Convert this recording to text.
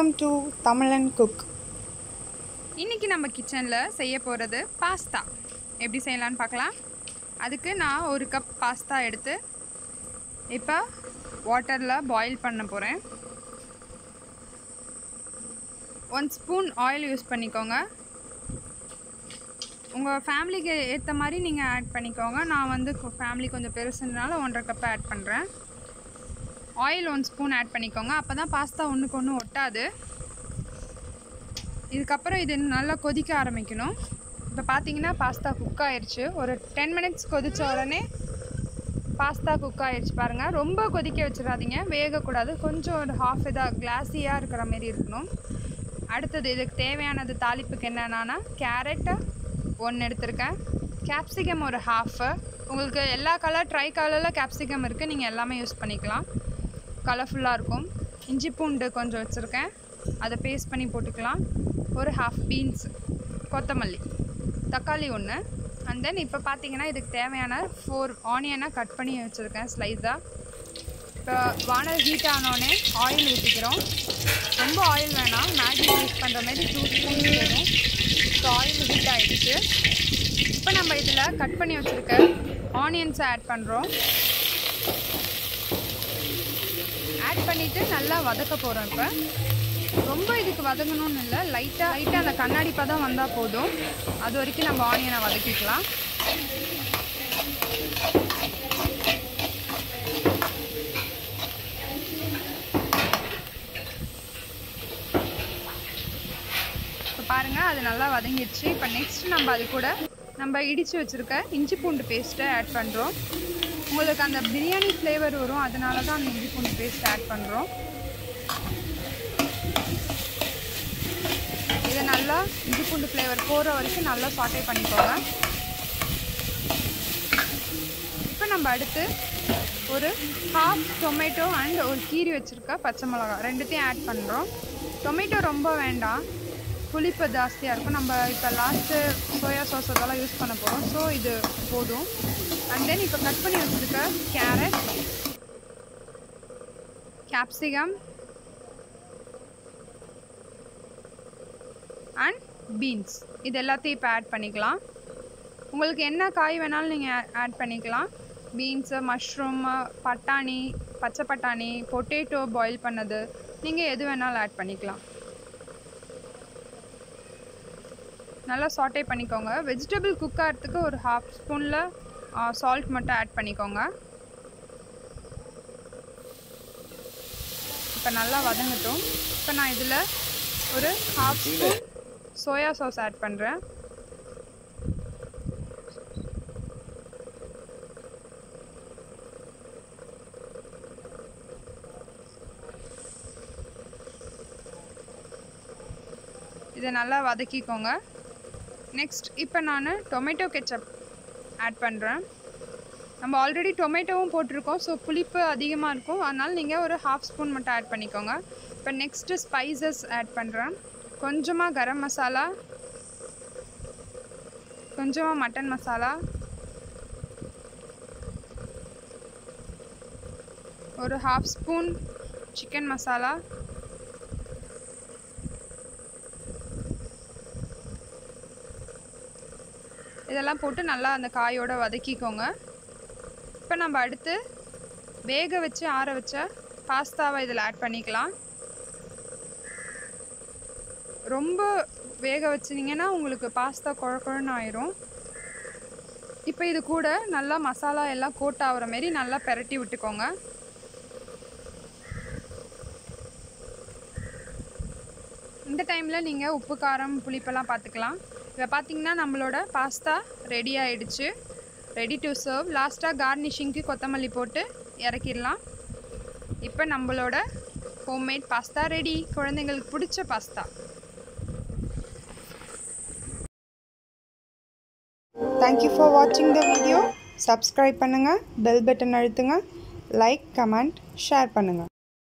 Welcome to Tamilan Cook. இன்னைக்கு நம்ம கிச்சனில் செய்ய போகிறது பாஸ்தா எப்படி செய்யலான்னு பார்க்கலாம். அதுக்கு நான் ஒரு கப் பாஸ்தா எடுத்து இப்போ வாட்டரில் பாயில் பண்ண போகிறேன். 1 ஸ்பூன் ஆயில் யூஸ் பண்ணிக்கோங்க. உங்கள் ஃபேமிலிக்கு ஏற்ற மாதிரி நீங்கள் ஆட் பண்ணிக்கோங்க. நான் வந்து ஃபேமிலி கொஞ்சம் பெருசுனால 1.5 கப் ஆட் பண்ணுறேன். ஆயில் 1 ஸ்பூன் ஆட் பண்ணிக்கோங்க. அப்போ தான் பாஸ்தா ஒன்றுக்கு ஒன்று ஒட்டாது. இதுக்கப்புறம் இது நல்லா கொதிக்க ஆரம்பிக்கணும். இப்போ பார்த்தீங்கன்னா பாஸ்தா குக் ஆயிடுச்சு. ஒரு 10 மினிட்ஸ் கொதித்த உடனே பாஸ்தா குக் ஆயிடுச்சு பாருங்கள். ரொம்ப கொதிக்க வச்சிடாதீங்க, வேகக்கூடாது. கொஞ்சம் ஒரு ஹாஃப் இதாக கிளாஸியாக இருக்கிற மாரி இருக்கணும். அடுத்தது இதுக்கு தேவையானது தாளிப்புக்கு என்னென்னா கேரட்டு 1 எடுத்திருக்கேன், கேப்சிகம் ஒரு ஹாஃபு. உங்களுக்கு எல்லா கலர் ட்ரை கலரில் கேப்சிகம் இருக்குது, நீங்கள் எல்லாமே யூஸ் பண்ணிக்கலாம், கலர்ஃபுல்லாக இருக்கும். இஞ்சி பூண்டு கொஞ்சம் வச்சுருக்கேன், அதை பேஸ்ட் பண்ணி போட்டுக்கலாம். ஒரு ஹாஃப் பீன்ஸ், கொத்தமல்லி, தக்காளி 1. அண்ட் தென் இப்போ பார்த்தீங்கன்னா இதுக்கு தேவையான 4 ஆனியனை கட் பண்ணி வச்சுருக்கேன் ஸ்லைஸாக. இப்போ வானல் ஹீட் ஆனோடனே ஆயில் ஊற்றிக்கிறோம். ரொம்ப ஆயில் வேணாம், மேகி யூஸ் பண்ணுற மாதிரி 2 ஸ்பூன் போதும். இப்போ ஆயில் ஹீட் ஆகிடுச்சு. இப்போ நம்ம இதில் கட் பண்ணி வச்சுருக்க ஆனியன்ஸை ஆட் பண்ணுறோம். ஆட் பண்ணிவிட்டு நல்லா வதக்க போகிறோம். இப்போ ரொம்ப இதுக்கு வதங்கணும்னு இல்லை, லைட்டாக அந்த கண்ணாடி பதம் வந்தால் போதும். அது வரைக்கும் நம்ம ஆனியனை வதக்கிக்கலாம். இப்போ பாருங்கள், அது நல்லா வதங்கிடுச்சு. இப்போ நெக்ஸ்ட் நம்ம அது கூட நம்ம இடித்து வச்சுருக்க இஞ்சி பூண்டு பேஸ்ட்டை ஆட் பண்ணுறோம். உங்களுக்கு அந்த பிரியாணி ஃப்ளேவர் வரும், அதனால தான் அந்த இஞ்சி பூண்டு பேஸ்ட் ஆட் பண்ணுறோம். இதை நல்லா இஞ்சி பூண்டு ஃப்ளேவர் போகிற வரைக்கும் நல்லா சாட்டே பண்ணிக்கோங்க. இப்போ நம்ம அடுத்து ஒரு ஹாஃப் டொமேட்டோ அண்ட் ஒரு கீரி வச்சுருக்க பச்சை மிளகா 2த்தையும் ஆட் பண்ணுறோம். டொமேட்டோ ரொம்ப வேண்டாம், புளிப்பு ஜாஸ்தியாக இருக்கும். நம்ம இப்போ லாஸ்ட்டு சோயா சாஸ் அதெல்லாம் யூஸ் பண்ண போகிறோம், ஸோ இது போதும். அண்ட் தென் இப்போ கட் பண்ணி வச்சுருக்க கேரட், கேப்சிகம் அண்ட் பீன்ஸ் இது எல்லாத்தையும் இப்போ ஆட் பண்ணிக்கலாம். உங்களுக்கு என்ன காய் வேணாலும் நீங்கள் ஆட் பண்ணிக்கலாம். பீன்ஸு, மஷ்ரூமு, பட்டாணி, பச்சை பட்டாணி, பொட்டேட்டோ பாயில் பண்ணது, நீங்கள் எது வேணாலும் ஆட் பண்ணிக்கலாம். நல்லா சாட்டே பண்ணிக்கோங்க. வெஜிடபிள் குக் ஆகிறதுக்கு ஒரு ஹாஃப் ஸ்பூனில் சால்ட் மட்டும் ஆட் பண்ணிக்கோங்க. இப்போ நல்லா வதங்கட்டும். இப்போ நான் இதில் ஒரு half spoon soya sauce add பண்ணுறேன். இதை நல்லா வதக்கிக்கோங்க. நெக்ஸ்ட் இப்போ நான் டொமேட்டோ கெச்சப் ஆட் பண்ணுறேன். நம்ம ஆல்ரெடி டொமேட்டோவும் போட்டிருக்கோம், ஸோ புளிப்பு அதிகமாக இருக்கும், அதனால் நீங்கள் ஒரு ஹாஃப் ஸ்பூன் மட்டும் ஆட் பண்ணிக்கோங்க. இப்போ நெக்ஸ்ட்டு ஸ்பைசஸ் ஆட் பண்ணுறேன். கொஞ்சமாக கரம் மசாலா, கொஞ்சமாக மட்டன் மசாலா, ஒரு ஹாஃப் ஸ்பூன் சிக்கன் மசாலா, இதெல்லாம் போட்டு நல்லா அந்த காயோடு வதக்கிக்கோங்க. இப்போ நம்ம அடுத்து வேக வச்சு ஆற வச்ச பாஸ்தாவை இதில் ஆட் பண்ணிக்கலாம். ரொம்ப வேக வச்சிங்கன்னா உங்களுக்கு பாஸ்தா குழன்னு ஆயிரும். இப்போ இது கூட நல்லா மசாலா எல்லாம் கோட் ஆகிற மாரி நல்லா பெரட்டி விட்டுக்கோங்க. இந்த டைமில் நீங்கள் உப்பு, காரம், புளிப்பெல்லாம் பார்த்துக்கலாம். இப்போ பார்த்தீங்கன்னா நம்மளோட பாஸ்தா ரெடி ஆகிடுச்சு, ரெடி டு சர்வ். லாஸ்ட்டாக கார்னிஷிங்க்கு கொத்தமல்லி போட்டு இறக்கிடலாம். இப்போ நம்மளோட ஹோம்மேட் பாஸ்தா ரெடி, குழந்தைங்களுக்கு பிடிச்ச pasta. Thank you for watching the video. Subscribe பண்ணுங்க, bell button அழுத்துங்க, like, comment, share பண்ணுங்க.